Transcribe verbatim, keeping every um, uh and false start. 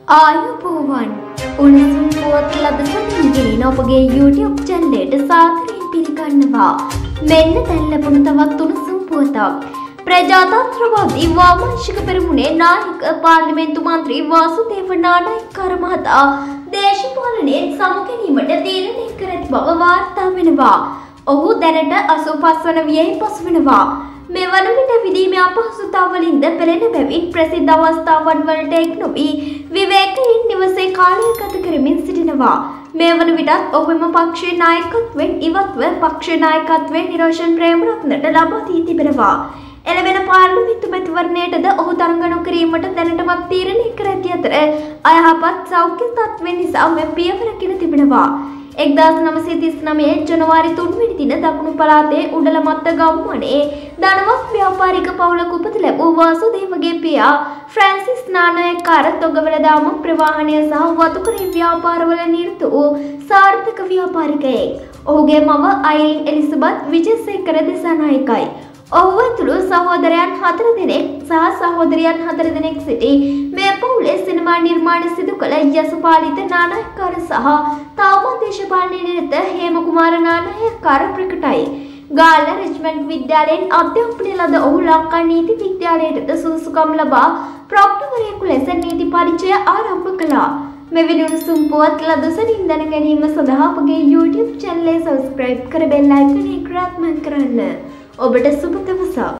ආයුබෝවන් උණුසුම් පුවත් ලද සතින් ගෙනින ඔබගේ YouTube channel එකට සාදරයෙන් පිළිගන්නවා. මෙන්න දැන් ලැබුණු තවත් උණුසුම් පුවතක්. ප්‍රජාතන්ත්‍රවාදී වාමාංශික පෙරමුණේ නායක පාර්ලිමේන්තු මන්ත්‍රී වාසුදේව නානායක්කාර මහතා දේශපාලනයේ සමුගැනීමට තීරණය කර ඇති බව වාර්තා වෙනවා. ඔහු දැනට අසූ පහ වන වියෙහි පසු වෙනවා. මෙවන විට විදීමේ අපහසුතාවලින්ද පෙළෙන බැවින් ප්‍රසිද්ධ අවස්ථාවන් වලට එක් නොවී විවේකයෙන් නිවසේ කාලය ගත කරමින් සිටිනවා. මෙවන විටත් ඔහුම පක්ෂයේ නායකත්වයෙන් ඉවත්ව පක්ෂ නායකත්වයෙන් නිරෝෂන් ප්‍රේමරත්නට ලබා දී තිබෙනවා. එළවෙන පාර්ලිමේන්තු මැතිවරණයටද ඔහු තරඟ නොකිරීමට දැනටමත් තීරණය කර ඇති අතර අයහපත් සෞඛ්‍ය තත්ත්වය නිසා මෙම පියවර ගෙන තිබෙනවා. එක්දාස් නවසිය තිස් නවය ජනවාරි තුන් වෙනි දින දකුණු පළාතේ උඩලමත්ත ගම්මනේ ධනවත් ව්‍යාපාරික පවුලක උපත ලැබූ වාසුදේවගේ පියා ෆ්‍රැන්සිස් නානායක්කාර තොගවලදාම ප්‍රවාහනය සහ වතුකරේ ව්‍යාපාරවල නිරත වූ සාර්ථක ව්‍යාපාරිකයෙක්. ඔහුගේ මව අයිරින් එලිසබත් විජේසේකර දිසානායකයි. ඔහු ඇතුළු සහෝදරයන් හතර දෙනෙක් සහ සහෝදරියන් හතර දෙනෙක් සිටි මේ පවුලේ සිනමා නිර්මාණ සිදු කළ යසපාලිත නානායක්කාර සහ තවමත් දේශපාලනයේ නිරත හේමකුමාර නානායක්කාර ප්‍රකටයි. ගාල්ල රෙජිමන්ට් විද්‍යාලයෙන් අධ්‍යාපනය ලද ඔහු ලංකා නීති විද්‍යාලයටද සුදුසුකම් ලබා ප්‍රොක්ටර්වරයෙකු ලෙස නීති පරිචය ආරම්භ කළා. මෙවැනි උණුසුම් පුවත් ලදසනින් දැන ගැනීම සඳහා අපගේ YouTube channel එක subscribe කර බෙල් icon එක ක්‍රාත්මක කරන්න. ඔබට සුබ දවසක්.